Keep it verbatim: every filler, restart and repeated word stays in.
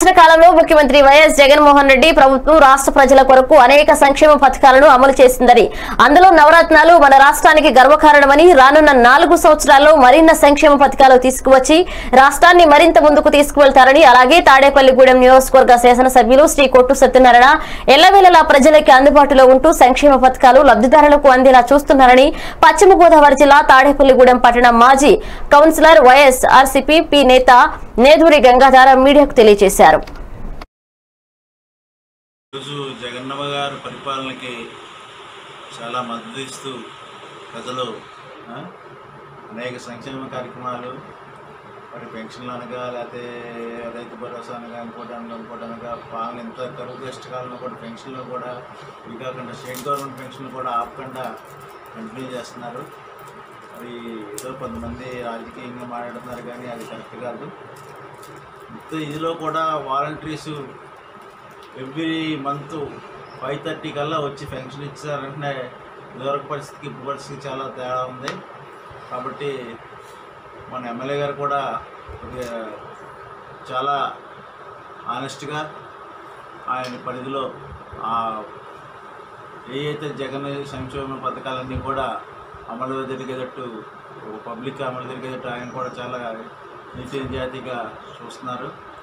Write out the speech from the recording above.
గడిచిన కాలంలో ముఖ్యమంత్రి వైఎస్ జగన్మోహన్ రెడ్డి ప్రభుత్వం రాష్ట్ర ప్రజల కొరకు అనేక సంక్షేమ పథకాలను అమలు చేసిందని, అందులో నవరత్నాలు మన రాష్ట్రానికి గర్వకారణమని, రానున్న నాలుగు సంవత్సరాల్లో మరిన్న సంక్షేమ పథకాలు తీసుకువచ్చి రాష్ట్రాన్ని మరింత ముందుకు తీసుకువెళ్తారని, అలాగే తాడేపల్లిగూడెం నియోజకవర్గ శాసనసభ్యులు శ్రీ కొట్టు సత్యనారాయణ ఎల్లవేళలా ప్రజలకి అందుబాటులో ఉంటూ సంక్షేమ పథకాలు లబ్ధిదారులకు అందేలా చూస్తున్నారని పశ్చిమ గోదావరి జిల్లా తాడేపల్లిగూడెం పట్టణ మాజీ కౌన్సిలర్ వైఎస్ ఆర్సీపీ పి నేత నేదూరి గంగాధర మీడియాకు తెలియజేశారు. జగన్నమ్మ గారి పరిపాలనకి చాలా మద్దతు ఇస్తూ ప్రజలు అనేక సంక్షేమ కార్యక్రమాలు, మరి పెన్షన్లు అనగా లేకపోతే రైతు భరోసా అనగా ఇంకోటనగా ఇంకోటనగా పాలన ఎంత కరువు కష్టకాలంలో కూడా పెన్షన్లు కూడా ఇవి కాకుండా స్టేట్ గవర్నమెంట్ పెన్షన్లు కూడా ఆపకుండా కంటిన్యూ చేస్తున్నారు. అది ఏదో కొంతమంది రాజకీయంగా మాట్లాడుతున్నారు కానీ అది కరెక్ట్ కాదు. మొత్తం ఇదిలో కూడా volunteers every month five thirty కల్లా వచ్చి పెన్షన్ ఇచ్చారంటే ఇదివరకు పరిస్థితికి ఇప్పుడు పరిస్థితికి చాలా తేడా ఉంది. కాబట్టి మన ఎమ్మెల్యే గారు కూడా చాలా ఆనెస్ట్గా ఆయన పరిధిలో ఏ అయితే జగన్ సంక్షేమ పథకాలన్నీ కూడా అమలు జరిగేటట్టు, పబ్లిక్ అమలు జరిగేటట్టు ఆయన కూడా చాలా నీతి నిజాయితీగా చూస్తున్నారు.